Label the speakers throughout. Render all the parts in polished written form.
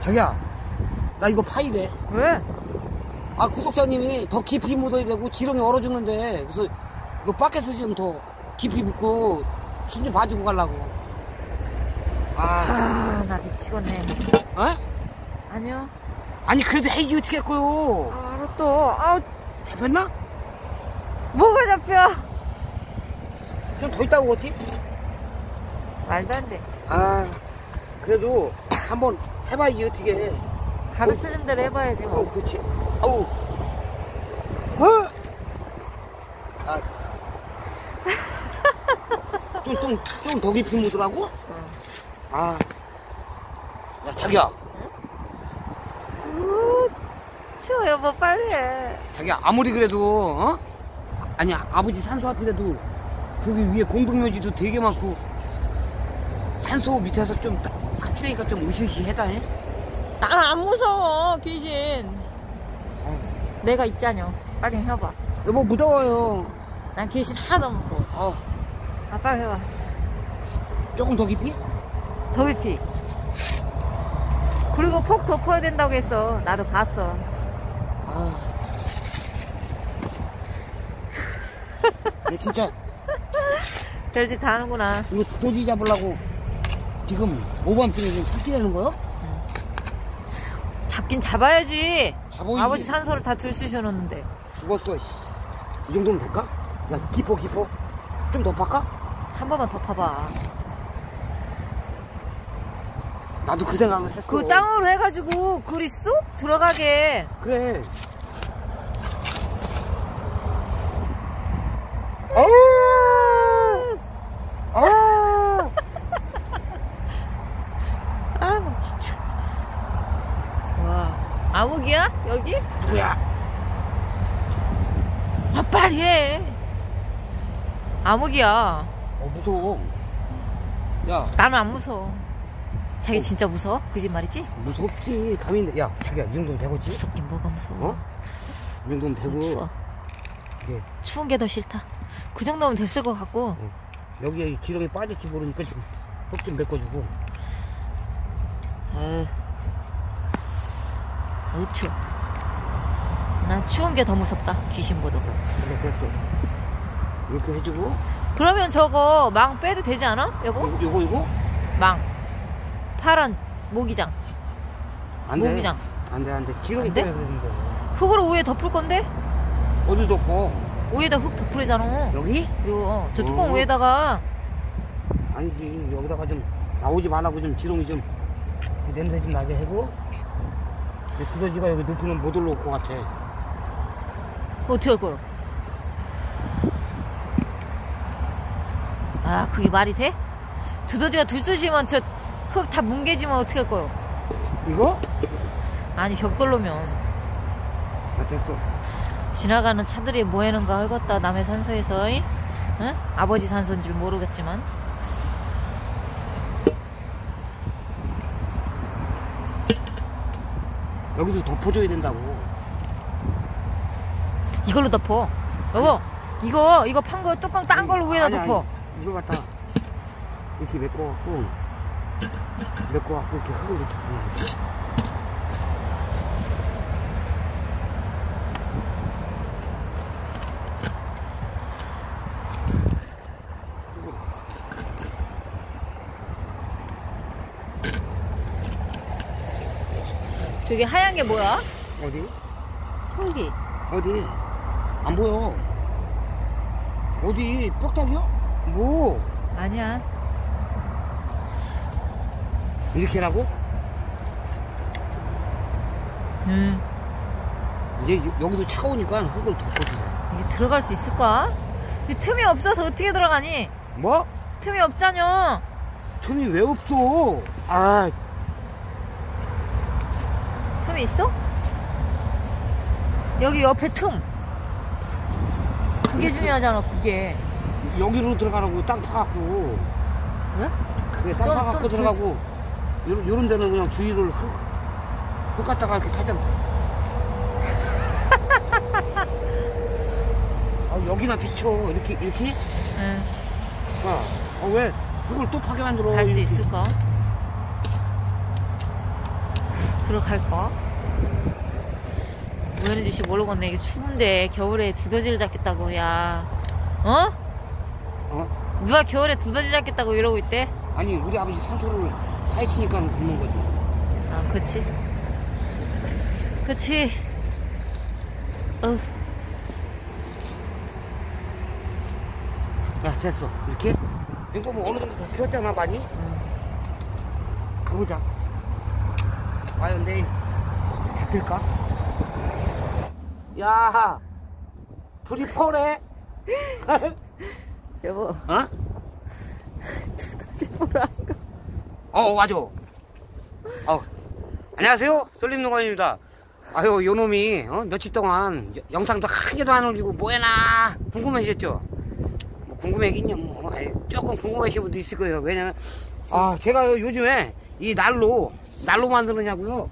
Speaker 1: 자기야, 나 이거 파이래.
Speaker 2: 왜?
Speaker 1: 아, 구독자님이 더 깊이 묻어야 되고 지렁이 얼어 죽는데, 그래서 이거 밖에서 좀 더 깊이 묻고 숨 좀 봐주고 가려고.
Speaker 2: 나 미치겠네.
Speaker 1: 어?
Speaker 2: 아니요.
Speaker 1: 아니, 그래도 해지 어떻게 했고요?
Speaker 2: 알았어.
Speaker 1: 잡혔나?
Speaker 2: 뭐가 잡혀?
Speaker 1: 좀 더 있다고 그랬지?
Speaker 2: 말도 안 돼.
Speaker 1: 그래도 한번 해봐야지 어떻게 해.
Speaker 2: 가르쳐준 대로 해봐야지 뭐.
Speaker 1: 그렇지. 아우. 좀 더 깊이 묻으라고? 야, 자기야.
Speaker 2: 추워 여보 빨리 해.
Speaker 1: 자기야, 아무리 그래도, 어? 아니, 아버지 산소 앞이라도 저기 위에 공동묘지도 되게 많고 산소 밑에서 좀 삼키니까 좀 으시으시하다.
Speaker 2: 난 안 무서워 귀신. 내가 있잖여. 빨리 해봐.
Speaker 1: 여보, 무더워요.
Speaker 2: 난 귀신 하나도 안 무서워. 빨리 해봐.
Speaker 1: 조금 더 깊이?
Speaker 2: 더 깊이. 그리고 폭 덮어야 된다고 했어. 나도 봤어.
Speaker 1: 얘 진짜
Speaker 2: 별짓 다 하는구나.
Speaker 1: 이거 두더지 잡으려고 지금 오밤중에 좀 삭기되는 거요?
Speaker 2: 잡긴 잡아야지.
Speaker 1: 잡아야지.
Speaker 2: 아버지 산소를 다 들쑤셔놓는데.
Speaker 1: 죽었어. 씨. 이 정도면 될까? 야, 깊어. 좀 더 팔까?
Speaker 2: 한 번만 더 파봐.
Speaker 1: 나도 그 생각을 했어.
Speaker 2: 그 땅으로 해가지고 글이 쏙 들어가게.
Speaker 1: 그래.
Speaker 2: 나 진짜. 와. 암흑이야? 여기?
Speaker 1: 뭐야?
Speaker 2: 빨리 해. 암흑이야.
Speaker 1: 무서워. 야.
Speaker 2: 나는 안 무서워. 자기 진짜 무서워? 거짓말이지?
Speaker 1: 무섭지. 감인데. 야, 자기야, 이 정도면 되겠지?
Speaker 2: 무섭긴 뭐가 무서워.
Speaker 1: 이 정도면 되고.
Speaker 2: 추워.
Speaker 1: 이게.
Speaker 2: 추운 게 더 싫다. 그 정도면 됐을 것 같고.
Speaker 1: 여기에 지렁이 빠질지 모르니까 좀 흙 좀 메꿔주고.
Speaker 2: 추워. 난 추운 게 더 무섭다. 귀신보다.
Speaker 1: 그래, 됐어. 이렇게 해주고.
Speaker 2: 그러면 저거 망 빼도 되지 않아? 여보?
Speaker 1: 이거?
Speaker 2: 망. 파란 모기장.
Speaker 1: 안 돼.
Speaker 2: 모기장.
Speaker 1: 안 돼. 지렁이
Speaker 2: 안 돼?
Speaker 1: 빼야 되는데.
Speaker 2: 흙으로 위에 덮을 건데?
Speaker 1: 어디 덮어?
Speaker 2: 위에다 흙 덮으래잖아.
Speaker 1: 여기?
Speaker 2: 그리고 저 뚜껑 위에다가.
Speaker 1: 아니지. 여기다가 좀 나오지 말라고 좀 지렁이 좀 냄새 좀 나게 하고. 두더지가 여기 높이는 못 올라올 것 같아.
Speaker 2: 그거 어떻게 할 거야? 그게 말이 돼? 두더지가 들쑤시면 저 흙 다 뭉개지면 어떻게 할 거야?
Speaker 1: 이거?
Speaker 2: 아니 벽돌로면.
Speaker 1: 됐어.
Speaker 2: 지나가는 차들이 뭐 하는가 헐겄다. 남의 산소에서. 응? 아버지 산소인 줄 모르겠지만.
Speaker 1: 여기서 덮어줘야 된다고.
Speaker 2: 이걸로 덮어. 여보, 이거 판 거 뚜껑 딴 걸로 위에다 덮어.
Speaker 1: 이걸 갖다 이렇게 메꿔갖고 이렇게 흙을 덮어.
Speaker 2: 저기 하얀 게 뭐야?
Speaker 1: 어디?
Speaker 2: 저기.
Speaker 1: 어디? 안 보여. 어디? 뻑딱이야? 뭐?
Speaker 2: 아니야.
Speaker 1: 이렇게 하라고?
Speaker 2: 응.
Speaker 1: 이제 여기서 차가우니까 흙을 덮어주자.
Speaker 2: 이게 들어갈 수 있을까? 이 틈이 없어서 어떻게 들어가니?
Speaker 1: 뭐?
Speaker 2: 틈이 없잖여.
Speaker 1: 틈이 왜 없어?
Speaker 2: 틈이 있어? 여기 옆에 틈. 그게 중요하잖아, 그게.
Speaker 1: 여기로 들어가라고 땅 파갖고.
Speaker 2: 그래?
Speaker 1: 그래, 땅 파갖고 들어가고. 요런 데는 그냥 주위를 흙 갖다가 이렇게 살짝. 여기나 비춰. 이렇게?
Speaker 2: 응.
Speaker 1: 왜? 그걸 또 파게 만들어.
Speaker 2: 갈 수 있을까? 들어갈까? 우연히 주시 모르겠네. 이게 추운데 겨울에 두더지를 잡겠다고. 야, 어?
Speaker 1: 어?
Speaker 2: 누가 겨울에 두더지 잡겠다고 이러고 있대?
Speaker 1: 아니 우리 아버지 산소를 파헤치니까 굶는 거지.
Speaker 2: 아, 그치. 그치.
Speaker 1: 야 됐어. 이렇게? 이거 뭐 어느 정도 더 피웠잖아 많이? 가보자. 과연 내일 잡힐까? 야 불이 포래.
Speaker 2: 여보,
Speaker 1: 어?
Speaker 2: 두더지 보러 안 가.
Speaker 1: 맞아. 안녕하세요. 쏠림농원입니다. 아유, 요 놈이, 며칠 동안 영상도 한 개도 안 올리고 뭐해나 궁금해하셨죠? 뭐 궁금해하긴요, 뭐. 조금 궁금하신 분도 있을 거예요. 왜냐면, 제가 요즘에 이 난로 만드느냐고요.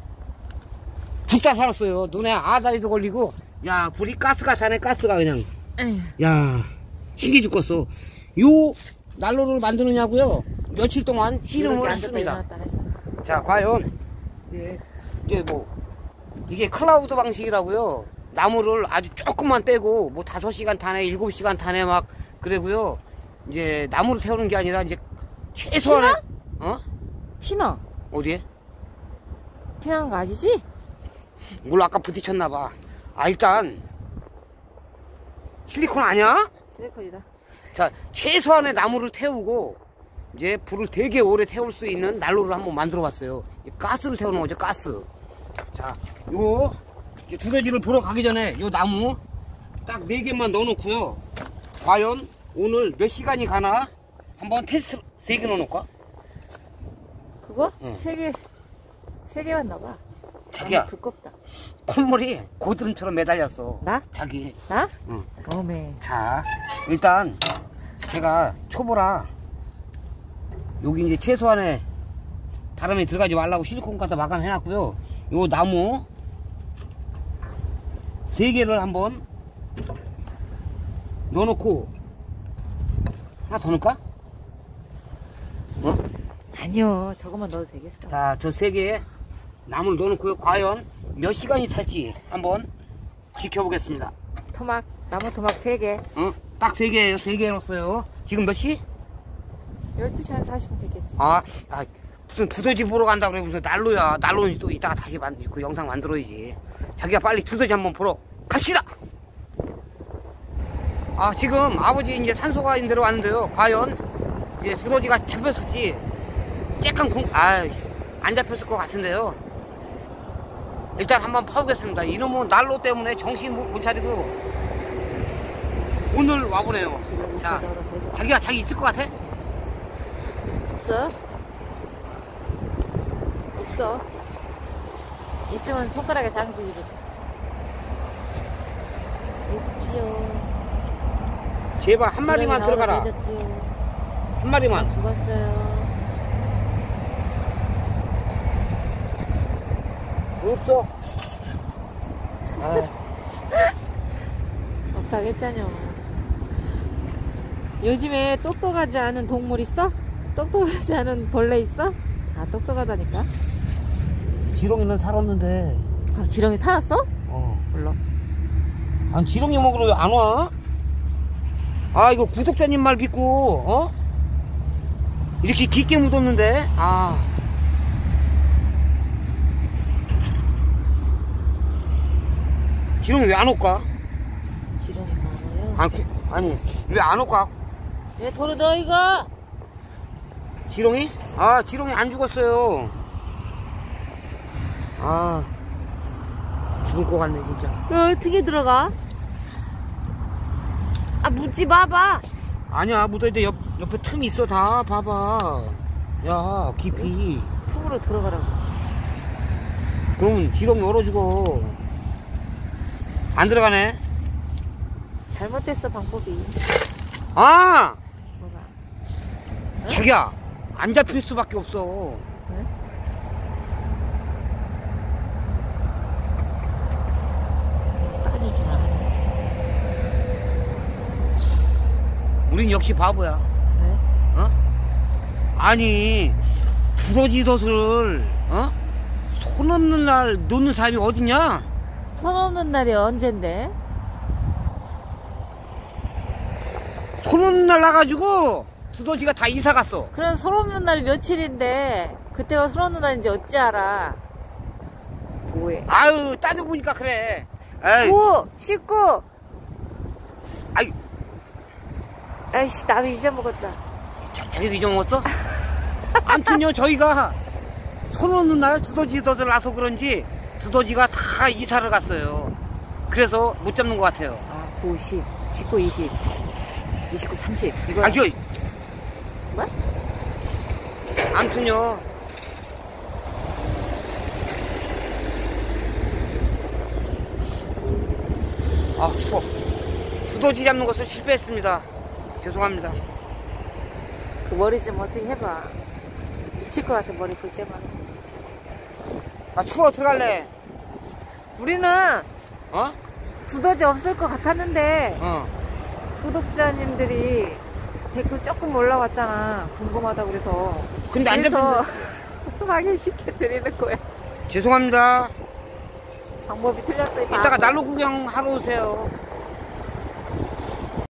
Speaker 1: 죽다 살았어요. 눈에 아다리도 걸리고, 야, 불이 가스가 타네, 가스가 그냥. 야, 신기 죽겠어. 요 난로를 만드느냐고요. 며칠 동안 실험을 했습니다. 자, 과연 이게 클라우드 방식이라고요. 나무를 아주 조금만 떼고 뭐 5시간 타네, 7시간 타네 막 그래고요. 이제 나무를 태우는 게 아니라 이제 최소한의
Speaker 2: 피나?
Speaker 1: 어디에?
Speaker 2: 피난 거 아니지?
Speaker 1: 뭘 아까 부딪혔나 봐. 일단 실리콘 아니야?
Speaker 2: 실리콘이다.
Speaker 1: 자, 최소한의 나무를 태우고 이제 불을 되게 오래 태울 수 있는 난로를 한번 만들어 봤어요. 가스를 태우는 거죠, 가스. 자, 요 이제 두더지를 보러 가기 전에 요 나무 딱 4개만 넣어 놓고요. 과연 오늘 몇 시간이 가나 한번 테스트 3개 넣어 놓을까?
Speaker 2: 그거?
Speaker 1: 응.
Speaker 2: 3개만 넣어봐.
Speaker 1: 자기야,
Speaker 2: 너무 두껍다.
Speaker 1: 콧물이 고드름처럼 매달렸어.
Speaker 2: 나?
Speaker 1: 자기.
Speaker 2: 나?
Speaker 1: 응.
Speaker 2: 어메.
Speaker 1: 자, 일단 제가 초보라 여기 이제 최소한의 바람이 들어가지 말라고 실리콘 갖다 마감해 놨고요. 요 나무 3개를 한번 넣어놓고 하나 더 넣을까?
Speaker 2: 아니요, 저것만 넣어도 되겠어.
Speaker 1: 자, 저 3개에 나무를 넣어놓고요. 과연 몇 시간이 탈지 한번 지켜보겠습니다.
Speaker 2: 나무 토막 3개.
Speaker 1: 딱 3개예요. 3개 넣었어요. 지금 몇 시?
Speaker 2: 12시 한 40분 됐겠지.
Speaker 1: 무슨 두더지 보러 간다 그래. 무슨 난로야. 난로는 또 이따가 다시 그 영상 만들어야지. 자기가 빨리 두더지 한번 보러 갑시다. 지금 아버지 이제 산소가 있는 데로 왔는데요. 과연 이제 두더지가 잡혔을지 쬐끔 안 잡혔을 것 같은데요. 일단 한번 파보겠습니다. 이놈은 난로 때문에 정신 못 차리고 오늘 와보네요. 자, 자기가 자기 있을 것 같아?
Speaker 2: 없어. 있으면 손가락에 장지지. 없지요.
Speaker 1: 제발 한 마리만 들어가라. 한 마리만.
Speaker 2: 죽었어요.
Speaker 1: 없어.
Speaker 2: 없다고 했잖여. 요즘에 똑똑하지 않은 동물 있어? 똑똑하지 않은 벌레 있어? 다 똑똑하다니까.
Speaker 1: 지렁이는 살았는데.
Speaker 2: 지렁이 살았어? 몰라.
Speaker 1: 지렁이 먹으러 왜 안 와? 이거 구독자님 말 믿고 이렇게 깊게 묻었는데. 지렁이 왜 안 올까?
Speaker 2: 지렁이 많아요.
Speaker 1: 아니 왜 안 올까?
Speaker 2: 왜 도로 너 이거?
Speaker 1: 지렁이? 지렁이 안 죽었어요. 죽을 것 같네 진짜.
Speaker 2: 어떻게 들어가? 묻지 마봐.
Speaker 1: 아니야, 묻어있는데 옆에 틈이 있어. 다 봐봐. 야, 깊이.
Speaker 2: 틈으로 들어가라고.
Speaker 1: 그러면 지렁이 얼어 죽어. 안 들어가네.
Speaker 2: 잘못됐어, 방법이.
Speaker 1: 뭐가?
Speaker 2: 응?
Speaker 1: 자기야, 안 잡힐 수밖에 없어.
Speaker 2: 응? 빠질 줄 알았네.
Speaker 1: 우린 역시 바보야.
Speaker 2: 왜?
Speaker 1: 아니, 두더지 덫을, 손으로 없는 날 놓는 사람이 어딨냐?
Speaker 2: 손 없는 날이 언젠데?
Speaker 1: 손 없는 날 나가지고 두더지가 다 이사 갔어.
Speaker 2: 그럼 손 없는 날이 며칠인데 그때가 손 없는 날인지 어찌 알아? 뭐해?
Speaker 1: 아유, 따져보니까 그래. 에이,
Speaker 2: 9, 19.
Speaker 1: 아유,
Speaker 2: 아이씨, 나도 잊어먹었다.
Speaker 1: 자기도 잊어먹었어? 아무튼요, 저희가 손 없는 날 두더지들 나서 그런지 두더지가 다 이사를 갔어요. 그래서 못 잡는 것 같아요.
Speaker 2: 아, 9, 10, 19, 20, 29, 30. 이거.
Speaker 1: 아, 저,
Speaker 2: 뭐?
Speaker 1: 아무튼요. 아, 추워. 두더지 잡는 것을 실패했습니다. 죄송합니다.
Speaker 2: 그 머리 좀 어떻게 해봐. 미칠 것 같아, 머리 볼 때마다.
Speaker 1: 아, 추워. 들어갈래.
Speaker 2: 우리는
Speaker 1: 어?
Speaker 2: 두더지 없을 것 같았는데,
Speaker 1: 어.
Speaker 2: 구독자님들이 댓글 조금 올라왔잖아. 궁금하다고 그래서.
Speaker 1: 근데 안
Speaker 2: 그래서
Speaker 1: 잡힌다.
Speaker 2: 확인시켜 드리는 거야.
Speaker 1: 죄송합니다.
Speaker 2: 방법이 틀렸어요.
Speaker 1: 이따가 난로 구경 하러 오세요.